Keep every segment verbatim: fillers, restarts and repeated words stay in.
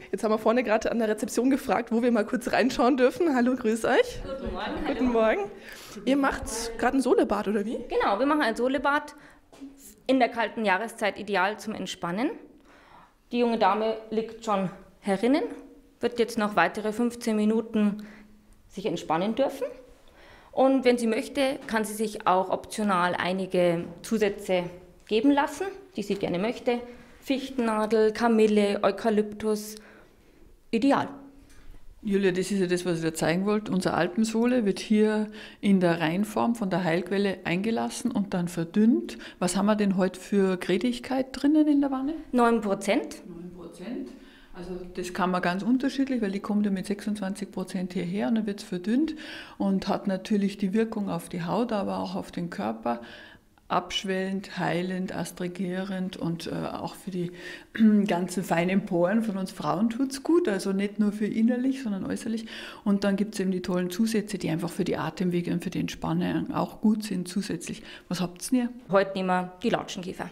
Jetzt haben wir vorne gerade an der Rezeption gefragt, wo wir mal kurz reinschauen dürfen. Hallo, grüß euch. Guten Morgen. Guten Morgen. Ihr macht gerade ein Solebad, oder wie? Genau, wir machen ein Solebad in der kalten Jahreszeit ideal zum Entspannen. Die junge Dame liegt schon herinnen, wird jetzt noch weitere fünfzehn Minuten sich entspannen dürfen. Und wenn sie möchte, kann sie sich auch optional einige Zusätze geben lassen, die sie gerne möchte. Fichtennadel, Kamille, Eukalyptus, ideal. Julia, das ist ja das, was ich dir zeigen wollte. Unsere Alpensohle wird hier in der Reinform von der Heilquelle eingelassen und dann verdünnt. Was haben wir denn heute für Gnädigkeit drinnen in der Wanne? neun Prozent. neun Prozent. Also das kann man ganz unterschiedlich, weil die kommt ja mit sechsundzwanzig Prozent hierher und dann wird es verdünnt und hat natürlich die Wirkung auf die Haut, aber auch auf den Körper. Abschwellend, heilend, astringierend und äh, auch für die ganzen feinen Poren von uns Frauen tut es gut, also nicht nur für innerlich, sondern äußerlich. Und dann gibt es eben die tollen Zusätze, die einfach für die Atemwege und für die Entspannung auch gut sind zusätzlich. Was habt ihr? Heute nehmen wir die Latschenkiefer.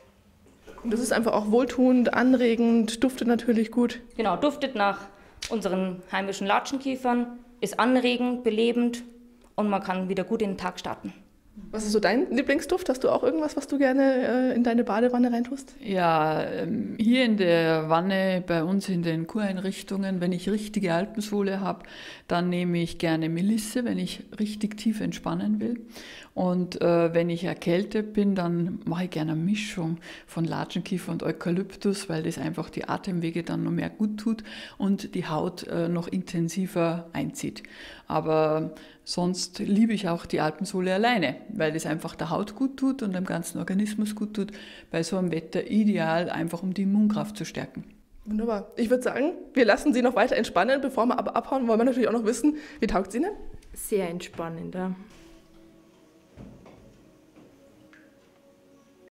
Und das ist einfach auch wohltuend, anregend, duftet natürlich gut. Genau, duftet nach unseren heimischen Latschenkiefern, ist anregend, belebend und man kann wieder gut in den Tag starten. Was ist so dein Lieblingsduft? Hast du auch irgendwas, was du gerne äh, in deine Badewanne reintust? Ja, ähm, hier in der Wanne bei uns in den Kureinrichtungen, wenn ich richtige Alpensohle habe, dann nehme ich gerne Melisse, wenn ich richtig tief entspannen will. Und äh, wenn ich erkältet bin, dann mache ich gerne eine Mischung von Latschenkiefer und Eukalyptus, weil das einfach die Atemwege dann noch mehr gut tut und die Haut äh, noch intensiver einzieht. Aber sonst liebe ich auch die Alpensohle alleine, weil das einfach der Haut gut tut und dem ganzen Organismus gut tut. Bei so einem Wetter ideal, einfach um die Immunkraft zu stärken. Wunderbar. Ich würde sagen, wir lassen Sie noch weiter entspannen. Bevor wir aber abhauen, wollen wir natürlich auch noch wissen, wie taugt es Ihnen? Sehr entspannend, ja.